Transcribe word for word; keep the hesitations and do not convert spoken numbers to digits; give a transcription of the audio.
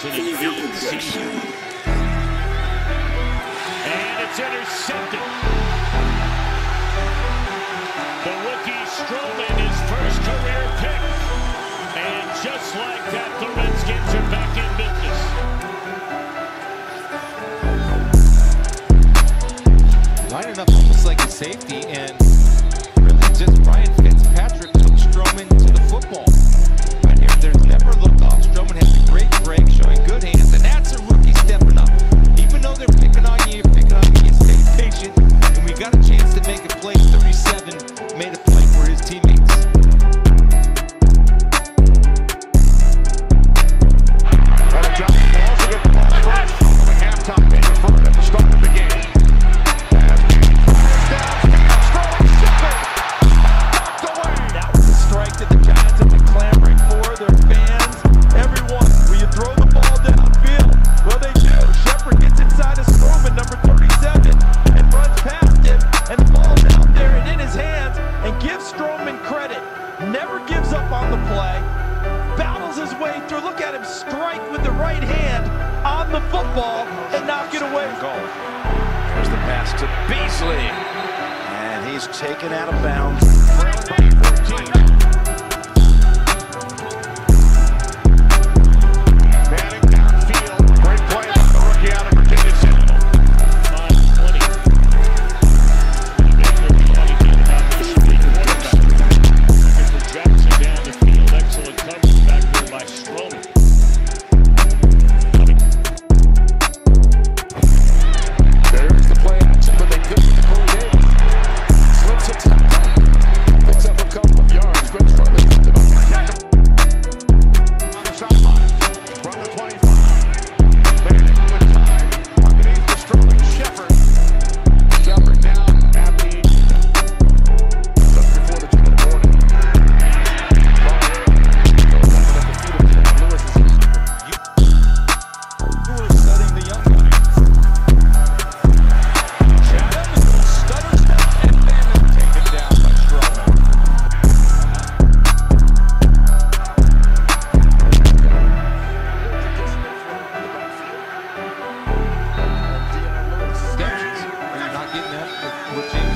an elite season. And it's intercepted. The rookie Stroman, his first career pick. And just like that, the Redskins are back in business. Lining up almost like a safety, and really just Ryan Fitzpatrick took Stroman to the football. Right here, there's never a look off. Stroman has a great break, showing good hands, and that's a rookie stepping up. Even though they're picking on you, picking on you, you stay patient, and we got a chance to make a play. thirty-seven made a play for his teammates. Never gives up on the play, battles his way through. Look at him strike with the right hand on the football and knock it away. Goal. There's the pass to Beasley, and he's taken out of bounds. Manning downfield, great play by the rookie out of Virginia City. With James